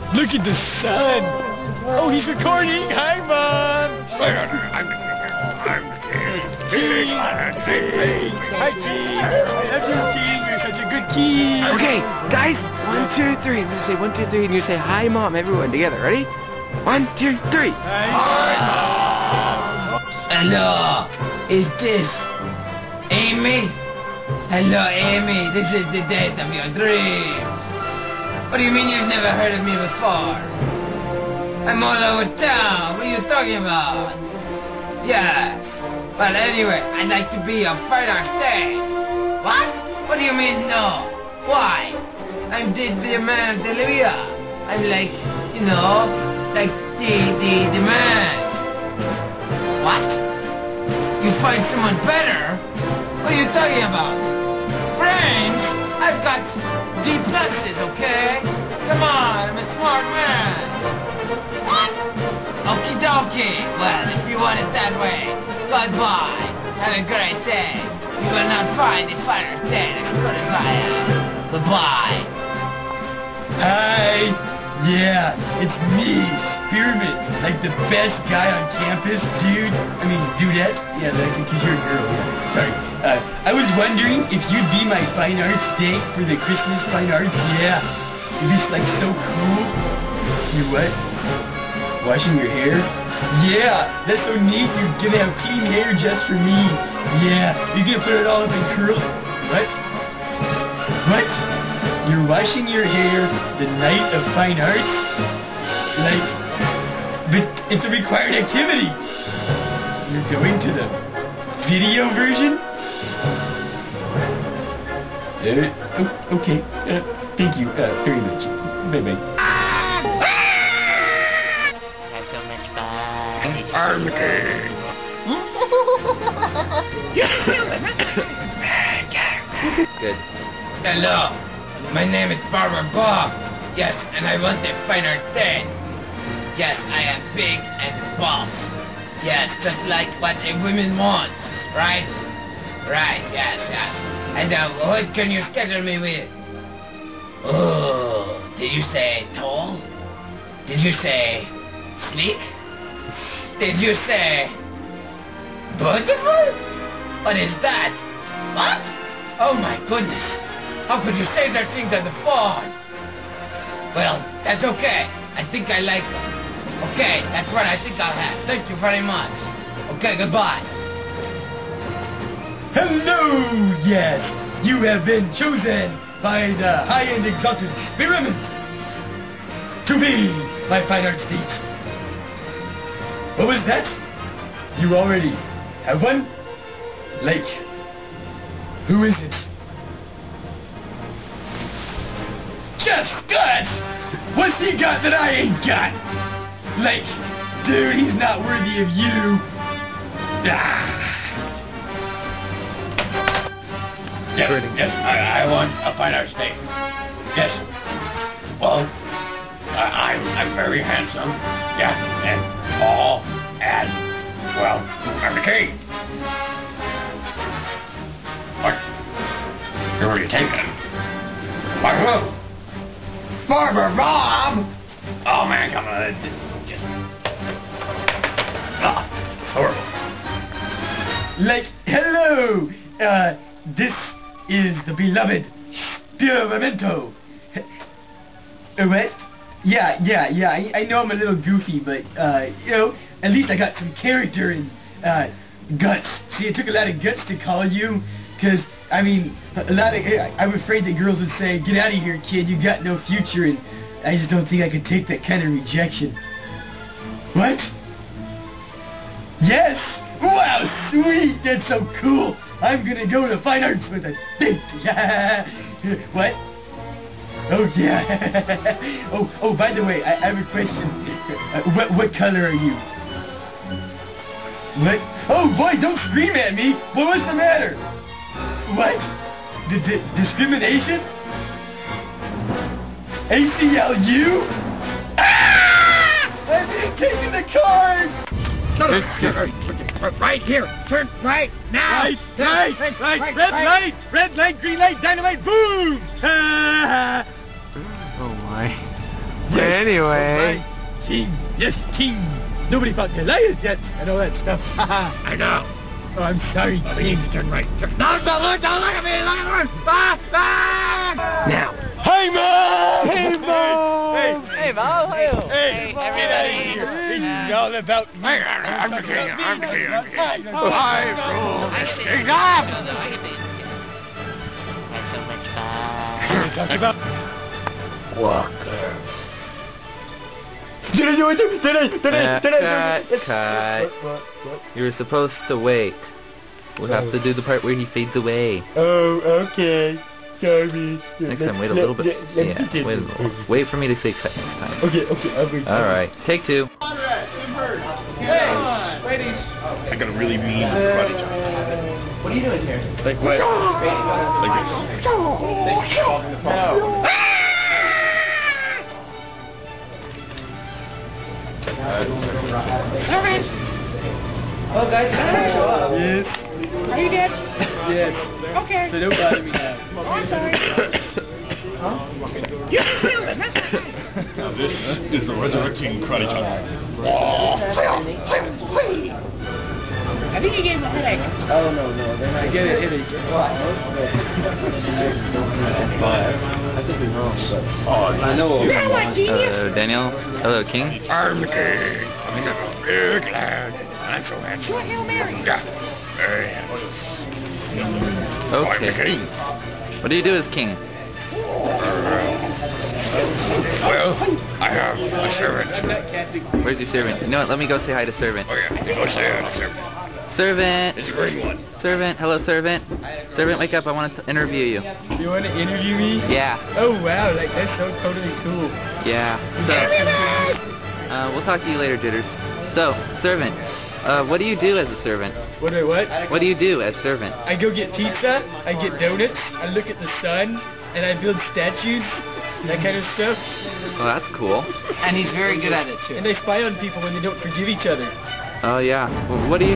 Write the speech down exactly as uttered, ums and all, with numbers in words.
Look at the sun. Oh, he's recording. Hi, Mom. I'm the king. I'm the king. King. Hi, King. I love you, King. You're such a good king. Okay, guys. One, two, three. I'm gonna say one, two, three, and you say hi, Mom. Everyone together. Ready? One, two, three. Hi, Mom. Hello. Is this Amy? Hello, Amy. This is the date of your dreams. What do you mean you've never heard of me before? I'm all over town. What are you talking about? Yes. Well, anyway, I'd like to be your fine arts date. What? What do you mean, no? Why? I'm the, the man of the Louis. I'm like, you know, like the, the, the man. What? You find someone better? What are you talking about? Brains? I've got D pluses, okay? Come on, I'm a smart man. What? Okie dokie. Well, if you want it that way, goodbye. Have a great day. You will not find the finer state as good as I am. Goodbye. Hi. Yeah, it's me, Spearmint. Like the best guy on campus, dude. I mean, dudette. Yeah, because you're a girl. Yeah. Sorry. Uh, I was wondering if you'd be my fine arts date for the Christmas fine arts. Yeah. It'd be like so cool. You what? Washing your hair? Yeah, that's so neat. You're gonna have clean hair just for me. Yeah, you're gonna put it all up and curl it. What? What? You're washing your hair the night of fine arts? Like, but it's a required activity. You're going to the video version? Uh, oh, okay. Uh, thank you uh, very much. Bye-bye. Have so much fun. I'm the king. Good. Hello. My name is Barber Bob. Yes, and I want a finer date. Yes, I am big and buff. Yes, just like what a woman wants, right? Right, yes, yes. And uh, what can you schedule me with? Oh, did you say tall? Did you say sleek? Did you say beautiful? What is that? What? Oh my goodness. How could you say such things on the phone? Well, that's okay. I think I like them. Okay, that's what I think I'll have. Thank you very much. Okay, goodbye. Hello, yes. You have been chosen by the high-end exalted Spearmint to be my fine arts date. What was that? You already have one? Like, who is it? Just good! What's he got that I ain't got? Like, dude, he's not worthy of you. Ah. Yes, yes, I, I want a fine arts date. Yes. Well, I, I'm, I'm very handsome. Yeah, and tall, and, well, I'm the king. What? You're already taken. By who? Barber Bob! Oh man, come on. Just... Ah, it's horrible. Like, hello! Uh, this is the beloved Spearmento. Uh, what? Yeah, yeah, yeah, I, I know I'm a little goofy, but, uh, you know, at least I got some character and, uh, guts. See, it took a lot of guts to call you, because, I mean, a lot of, I'm afraid that girls would say, get out of here, kid, you got no future, and I just don't think I could take that kind of rejection. What? Yes! Wow, sweet! That's so cool! I'm gonna go to fine arts with a date! Yeah! What? Oh, yeah! oh, oh, by the way, I, I have a question. Uh, what, what color are you? What? Oh, boy, don't scream at me! What was the matter? What? D -d discrimination? A C L U? Ah! I'm being taken the card! Right here. Turn right now. Right, right, right, right, right, red right. light, red light, green light, dynamite, boom! Oh my. Anyway. King. Yes, king. Nobody fought Goliath yet and all that stuff. Haha. I know. Oh, I'm sorry, Oh, we need to turn right. Turn. No, don't look, don't look at me, look at me. Ah, ah. Now. Hey, Mom! Hey, Mom! Hey, Hey, Mo. Hey, hey, hey, get out of here. It's all about me. Hey, I'm the king, I'm the king, I'm the king. I rule I the see. state. No, no, I get the... Had so much fun. Talking about Walker. Did I do it? Did I? Did I? Uh, Did I? cut, cut. What, what, what? You were supposed to wait. We'll have to do the part where he fades away. Oh, okay. Sorry. Next time, wait a little bit. Yeah, wait a little. Wait for me to say cut next time. Okay, okay, I'll wait. Alright, take two. Hey, ladies. I got a really mean karate chop. What are you doing here? Like what? Like this. No. Oh, guys, show up. Yes. Are you dead? Yes. Okay. So don't bother me now. Oh, I'm sorry. You killed him. That's nice. Now this is the resurrecting karate chop. I think he gave him a headache. Oh, no, no. Then I get a headache. I could be wrong, but... Oh, I know. You know what, genius? Hello, Daniel. Hello, King. I'm the king. I'm a big lad. I'm so handsome. You want Hail Mary? Yeah. Very handsome. I'm the Okay. king. What do you do as King? Well, I have a servant. Where's your servant? You know what? Let me go say hi to servant. Oh yeah, go say hi to servant. Servant! It's a green one. Servant! Hello, servant. Servant, wake up. I want to interview you. You want to interview me? Yeah. Oh, wow. Like, that's so totally cool. Yeah. So, uh, we'll talk to you later, Jitters. So, servant. Uh, what do you do as a servant? What do I what? What do you do as servant? I go get pizza, I get donuts, I look at the sun, and I build statues, that kind of stuff. Well, that's cool. And he's very good at it, too. And I spy on people when they don't forgive each other. Oh, yeah. Well, what do you